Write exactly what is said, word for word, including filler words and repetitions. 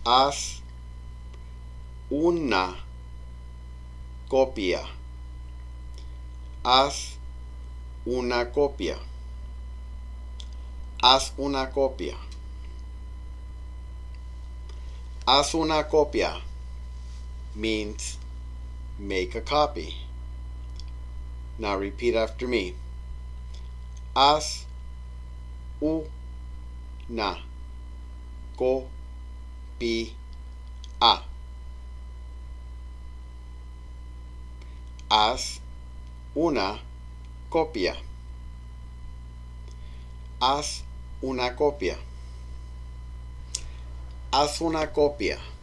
Haz una copia. Haz una copia. Haz una copia. Haz una copia means make a copy. Now repeat after me. Haz una copia. Haz una copia. Haz una copia. Haz una copia.